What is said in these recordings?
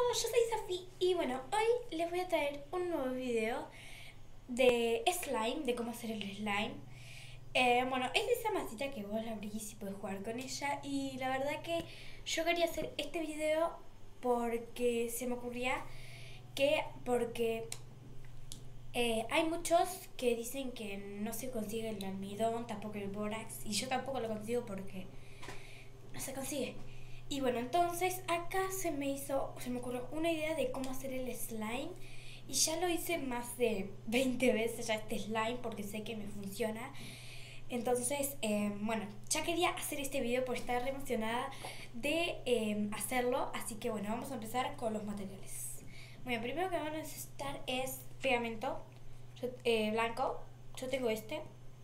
Yo soy Safi y bueno, hoy les voy a traer un nuevo video de slime, de cómo hacer el slime. Bueno, es de esa masita que vos la abrís y podés jugar con ella y la verdad que yo quería hacer este video porque se me ocurría porque hay muchos que dicen que no se consigue el almidón, tampoco el bórax y yo tampoco lo consigo porque no se consigue. Y bueno, entonces acá se me ocurrió una idea de cómo hacer el slime. Y ya lo hice más de 20 veces ya este slime porque sé que me funciona. Entonces, bueno, ya quería hacer este video porque estaba re emocionada de hacerlo. Así que bueno, vamos a empezar con los materiales. Bueno, primero que vamos a necesitar es pegamento blanco. Yo tengo este.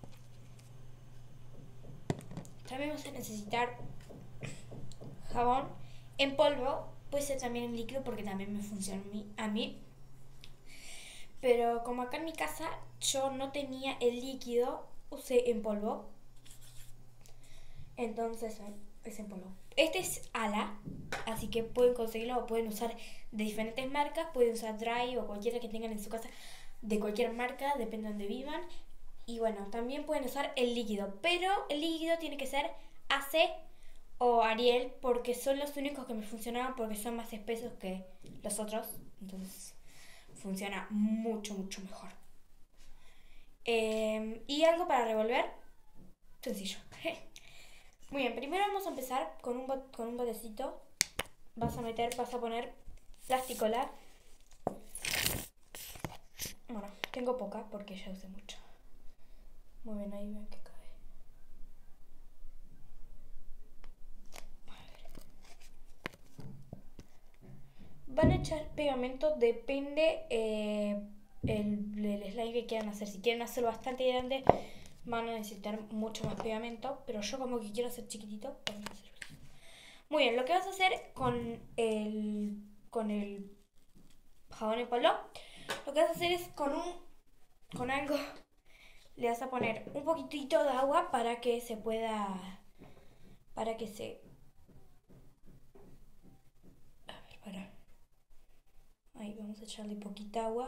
También vamos a necesitar jabón en polvo, puede ser también en líquido porque también me funciona a mí. Pero como acá en mi casa yo no tenía el líquido, usé en polvo. Entonces es en polvo. Este es ala, así que pueden conseguirlo o pueden usar de diferentes marcas. Pueden usar dry o cualquiera que tengan en su casa de cualquier marca, depende de donde vivan. Y bueno, también pueden usar el líquido, pero el líquido tiene que ser AC o Ariel porque son los únicos que me funcionaban porque son más espesos que los otros. Entonces funciona mucho, mucho mejor. Y algo para revolver, sencillo. Muy bien, primero vamos a empezar con un botecito. Vas a poner plasticola. Bueno, tengo poca porque ya usé mucho. Muy bien, ahí ven que cae. Van a echar pegamento, depende el slime que quieran hacer. Si quieren hacerlo bastante grande, van a necesitar mucho más pegamento. Pero yo como que quiero hacer chiquitito, vamos a hacer eso. Muy bien, lo que vas a hacer con el jabón en polvo, lo que vas a hacer es con algo, le vas a poner un poquitito de agua para que se pueda, para que se, a ver, ahí vamos a echarle poquita agua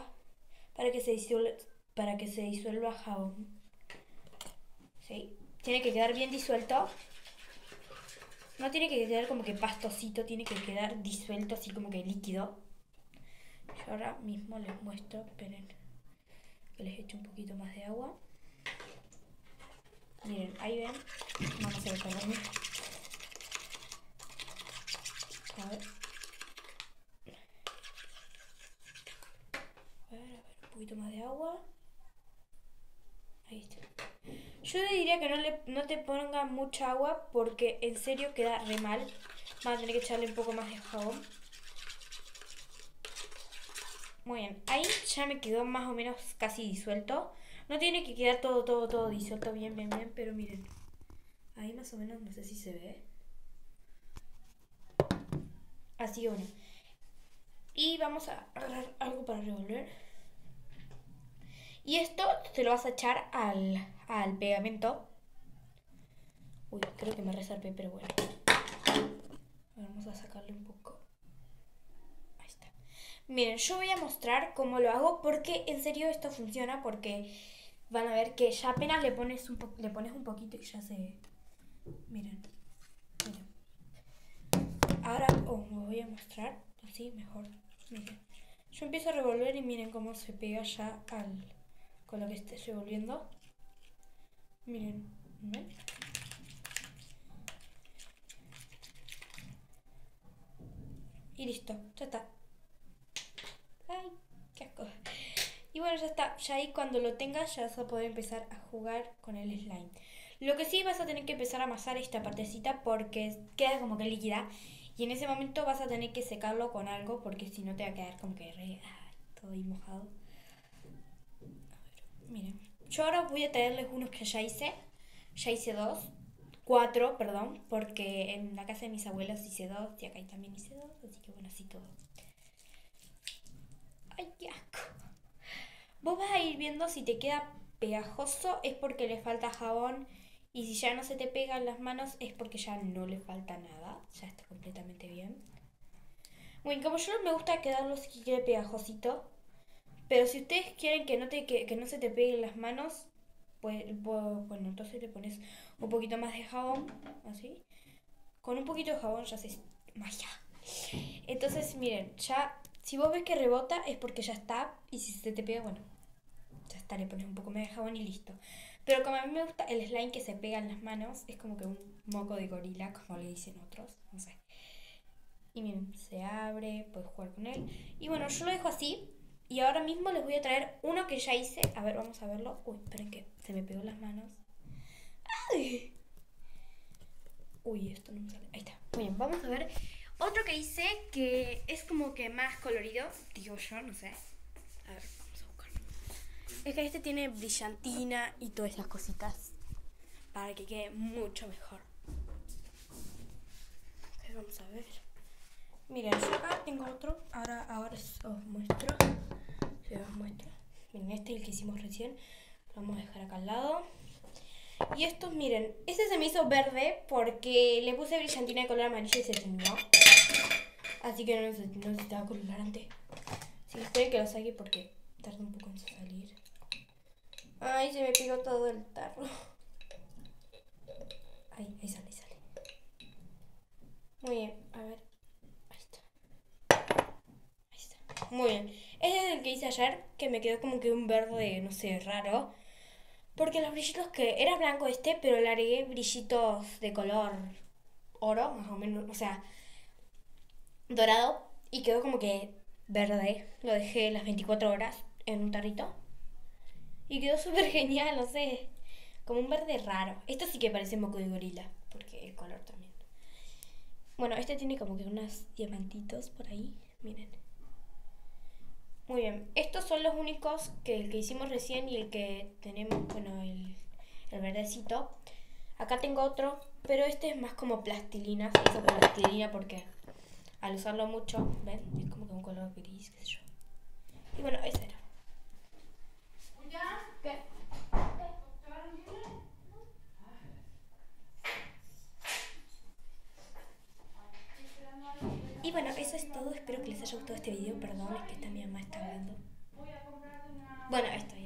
para que se disuelva el jabón. ¿Sí? Tiene que quedar bien disuelto. No tiene que quedar como que pastosito, tiene que quedar disuelto así como que líquido. Yo ahora mismo les muestro, esperen, que les echo un poquito más de agua. Miren, ahí ven. Vamos a decorarme. A ver. Un poquito más de agua. Ahí está. Yo le diría que no te pongan mucha agua porque en serio queda re mal. Van a tener que echarle un poco más de jabón. Muy bien, ahí ya me quedó más o menos casi disuelto. No tiene que quedar todo disuelto bien, pero miren. Ahí más o menos, no sé si se ve. Así que bueno. Y vamos a agarrar algo para revolver. Y esto se lo vas a echar al pegamento. Uy, creo que me resarpé, pero bueno. Vamos a sacarle un poco. Ahí está. Miren, yo voy a mostrar cómo lo hago porque en serio esto funciona porque van a ver que ya apenas le pones un poquito y ya se... Miren. Ahora os voy a mostrar así mejor. Miren. Yo empiezo a revolver y miren cómo se pega ya con lo que esté revolviendo. Miren, ¿ven? Y listo, ya está. Ay, qué asco. Y bueno, ya está. Ya ahí cuando lo tengas ya vas a poder empezar a jugar con el slime. Lo que sí vas a tener que empezar a amasar esta partecita porque queda como que líquida. Y en ese momento vas a tener que secarlo con algo porque si no te va a quedar como que todo ahí mojado. A ver, miren. Yo ahora voy a traerles unos que ya hice. Ya hice cuatro, perdón, porque en la casa de mis abuelos hice dos y acá también hice dos, así que bueno, así todo. ¡Ay, qué asco! Vos vas a ir viendo si te queda pegajoso es porque le falta jabón y si ya no se te pega en las manos es porque ya no le falta nada, ya está completamente bien. Bueno, como yo me gusta quedarlo si quiere pegajosito. Pero si ustedes quieren que no se te peguen las manos, pues, bueno, entonces te pones un poquito más de jabón, así. Con un poquito de jabón ya haces magia. Entonces, miren, ya, si vos ves que rebota es porque ya está. Y si se te pega, bueno, ya está, le pones un poco más de jabón y listo. Pero como a mí me gusta el slime que se pega en las manos, es como que un moco de gorila, como le dicen otros, no sé. Y miren, se abre, puedes jugar con él. Y bueno, yo lo dejo así. Y ahora mismo les voy a traer uno que ya hice. A ver, vamos a verlo. Uy, esperen que se me pegó las manos. ¡Ay! Uy, esto no me sale. Ahí está. Muy bien, vamos a ver. Otro que hice que es como que más colorido. Digo yo, no sé. A ver, vamos a buscarlo. Es que este tiene brillantina y todas esas cositas. Para que quede mucho mejor. Ok, vamos a ver. Miren, yo acá tengo otro. Ahora os muestro. Se os muestro. Miren, este es el que hicimos recién. Lo vamos a dejar acá al lado. Y estos, miren, este se me hizo verde porque le puse brillantina de color amarillo y se tiñó. Así que no necesitaba colorante. Así que espero que lo saque porque tarda un poco en salir. Ay, se me pegó todo el tarro. Ahí sale, ahí sale. Muy bien, a ver. Ahí está. Ahí está. Muy bien. Este es el que hice ayer, que me quedó como que un verde, no sé, raro. Porque los brillitos que... Era blanco este, pero le agregué brillitos de color oro, más o menos, o sea, dorado. Y quedó como que verde. Lo dejé las 24 horas en un tarrito. Y quedó súper genial, no sé. Como un verde raro. Esto sí que parece un moco de gorila, porque el color también. Bueno, este tiene como que unos diamantitos por ahí. Miren. Muy bien. Estos son los únicos que el que hicimos recién y el que tenemos, bueno, el verdecito. Acá tengo otro, pero este es más como plastilina. Se hizo con plastilina porque al usarlo mucho, ¿ven? Es como que un color gris, qué sé yo. Y bueno, ese era. ¿Qué? Y bueno, eso es todo. Espero que les haya gustado este video. Perdón, es que esta mi mamá está hablando. Bueno, esto ya.